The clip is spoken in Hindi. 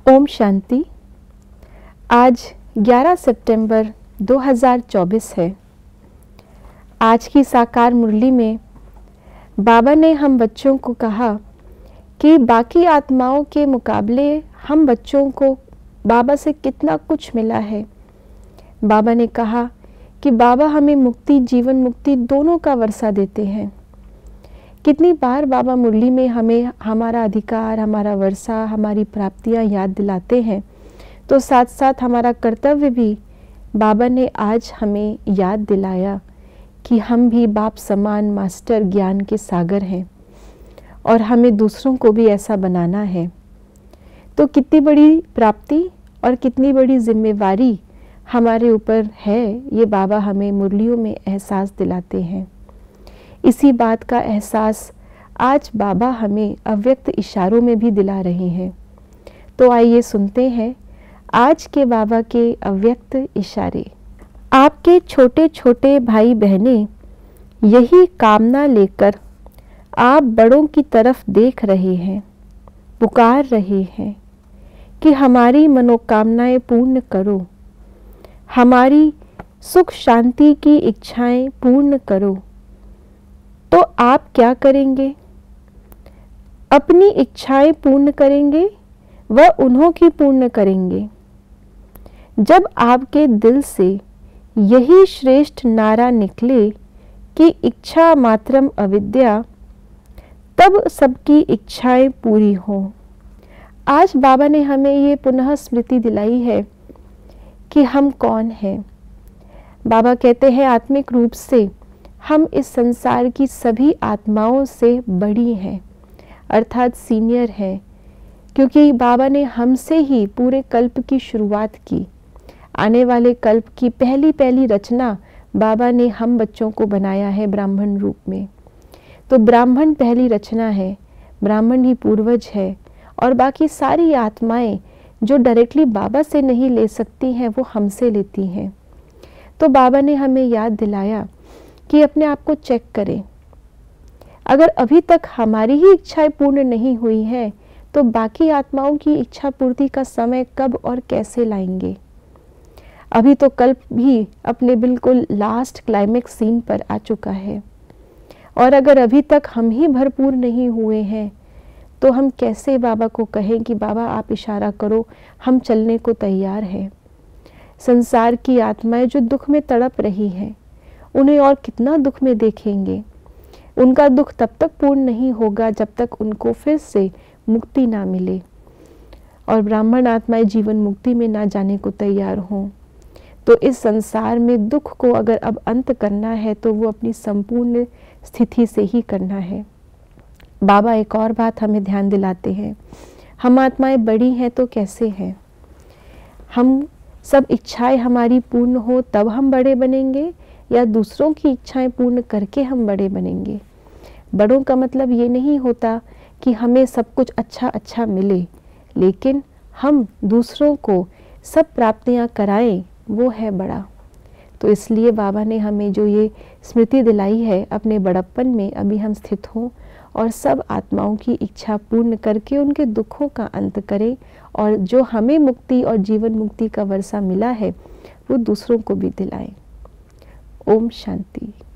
ओम शांति। आज 11 सितंबर 2024 है। आज की साकार मुरली में बाबा ने हम बच्चों को कहा कि बाकी आत्माओं के मुकाबले हम बच्चों को बाबा से कितना कुछ मिला है। बाबा ने कहा कि बाबा हमें मुक्ति, जीवन मुक्ति दोनों का वर्षा देते हैं। कितनी बार बाबा मुरली में हमें हमारा अधिकार, हमारा वर्षा, हमारी प्राप्तियां याद दिलाते हैं, तो साथ साथ हमारा कर्तव्य भी बाबा ने आज हमें याद दिलाया कि हम भी बाप समान मास्टर ज्ञान के सागर हैं और हमें दूसरों को भी ऐसा बनाना है। तो कितनी बड़ी प्राप्ति और कितनी बड़ी जिम्मेवारी हमारे ऊपर है, ये बाबा हमें मुरलियों में एहसास दिलाते हैं। इसी बात का एहसास आज बाबा हमें अव्यक्त इशारों में भी दिला रहे हैं। तो आइए सुनते हैं आज के बाबा के अव्यक्त इशारे। आपके छोटे छोटे भाई बहनें यही कामना लेकर आप बड़ों की तरफ देख रहे हैं, पुकार रहे हैं कि हमारी मनोकामनाएं पूर्ण करो, हमारी सुख शांति की इच्छाएं पूर्ण करो। तो आप क्या करेंगे? अपनी इच्छाएं पूर्ण करेंगे व उन्हों की पूर्ण करेंगे। जब आपके दिल से यही श्रेष्ठ नारा निकले कि इच्छा मात्रम अविद्या, तब सबकी इच्छाएं पूरी हों। आज बाबा ने हमें ये पुनः स्मृति दिलाई है कि हम कौन हैं। बाबा कहते हैं आत्मिक रूप से हम इस संसार की सभी आत्माओं से बड़ी हैं, अर्थात सीनियर हैं, क्योंकि बाबा ने हमसे ही पूरे कल्प की शुरुआत की। आने वाले कल्प की पहली पहली रचना बाबा ने हम बच्चों को बनाया है ब्राह्मण रूप में। तो ब्राह्मण पहली रचना है, ब्राह्मण ही पूर्वज है, और बाकी सारी आत्माएं जो डायरेक्टली बाबा से नहीं ले सकती हैं वो हमसे लेती हैं। तो बाबा ने हमें याद दिलाया कि अपने आप को चेक करें। अगर अभी तक हमारी ही इच्छाएं पूर्ण नहीं हुई है तो बाकी आत्माओं की इच्छा पूर्ति का समय कब और कैसे लाएंगे। अभी तो कल्प भी अपने बिल्कुल लास्ट क्लाइमेक्स सीन पर आ चुका है, और अगर अभी तक हम ही भरपूर नहीं हुए हैं तो हम कैसे बाबा को कहें कि बाबा आप इशारा करो, हम चलने को तैयार हैं। संसार की आत्माएं जो दुख में तड़प रही हैं, उन्हें और कितना दुख में देखेंगे। उनका दुख तब तक पूर्ण नहीं होगा जब तक उनको फिर से मुक्ति ना मिले और ब्राह्मण आत्माएं जीवन मुक्ति में ना जाने को तैयार हों। तो इस संसार में दुख को अगर अब अंत करना है तो वो अपनी संपूर्ण स्थिति से ही करना है। बाबा एक और बात हमें ध्यान दिलाते हैं, हम आत्माएं बड़ी हैं तो कैसे हैं। हम सब इच्छाएं हमारी पूर्ण हो तब हम बड़े बनेंगे, या दूसरों की इच्छाएं पूर्ण करके हम बड़े बनेंगे। बड़ों का मतलब ये नहीं होता कि हमें सब कुछ अच्छा अच्छा मिले, लेकिन हम दूसरों को सब प्राप्तियां कराएं, वो है बड़ा। तो इसलिए बाबा ने हमें जो ये स्मृति दिलाई है, अपने बड़प्पन में अभी हम स्थित हों और सब आत्माओं की इच्छा पूर्ण करके उनके दुखों का अंत करें, और जो हमें मुक्ति और जीवन मुक्ति का वर्षा मिला है वो दूसरों को भी दिलाएं। ओम शांति।